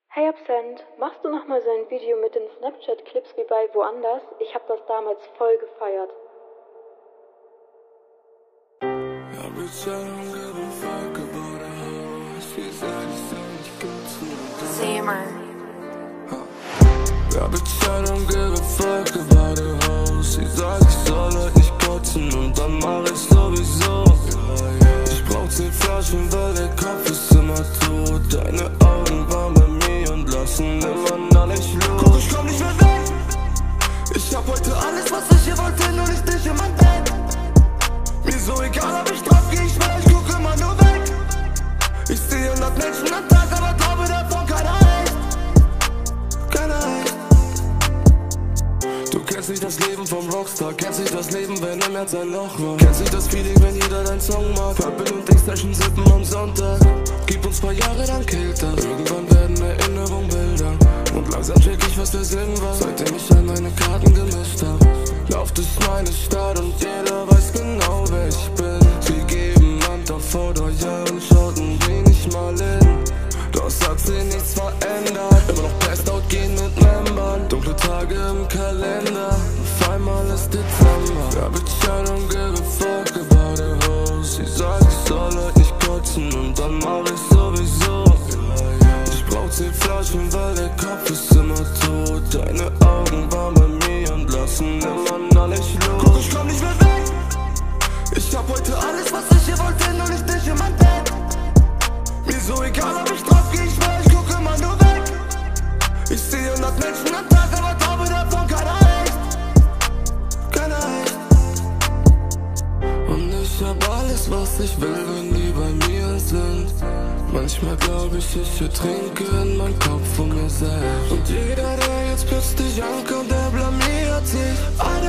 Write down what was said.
Hey Absent, machst du nochmal so ein Video mit den Snapchat-Clips wie bei Woanders? Ich hab das damals voll gefeiert. Zimmer. Ja, bitch, I don't give a fuck about the hoes. Sie sagt, ich soll heute nicht kotzen und dann mach ich sowieso. Ich brauch 10 Flaschen, weil der Kopf ist immer tot. Deine Augen waren bei mir und lassen immer noch nicht los. Guck, ich komm nicht mehr weg. Ich hab heute alles, was ich hier wollte, nur nicht dich in mein Bett. Mir so egal, ob ich drauf geh, ich schwör, ich guck immer nur weg. Ich sehe 100 Menschen am Tag, aber glaube davon keiner echt. Keiner echt. Du kennst nicht das Leben vom Rockstar, kennst nicht das Leben, wenn im Herz ein Loch war. Kennst nicht das Feeling, wenn jeder dein Song mag. Purple und X-Session sippen am Sonntag. Gib uns paar Jahre, dann killt das. Irgendwann werden Erinnerungen Bilder. Und langsam check ich, was der Sinn war, seitdem ich all meine Karten gemischt hab. Lauf durch meine Stadt und jeder weiß genau, wer ich bin. Sie geben Hand auf Foto, ja, und schauten die nicht mal hin. Doch es hat sich nichts verändert. Immer noch Passed Out gehen mit Membern. Dunkle Tage im Kalender, auf einmal ist Dezember. Ja, bitch, I don't give a fuck about the hoes. Sie sagt, ich soll heute nicht kotzen und dann mach ich sowieso. Ich brauch 10 Flaschen, weil der Kopf ist immer tot. Deine Augen waren bei mir und lassen immer noch nicht los. Guck, ich komm nicht mehr weg. Ich hab heute alles, was ich hier wollte, nur nicht dich in mein Bett. Mir so egal, ob ich drauf geh, ich schwör, ich guck immer nur weg. Ich sehe 100 Menschen am Tag, aber glaube davon keiner echt. Keiner echt. Und ich hab alles, was ich will, wenn die bei mir sind. Manchmal glaub ich ertrinke in meinem Kopf von mir selbst. Und jeder, der jetzt plötzlich ankommt, der blamiert sich.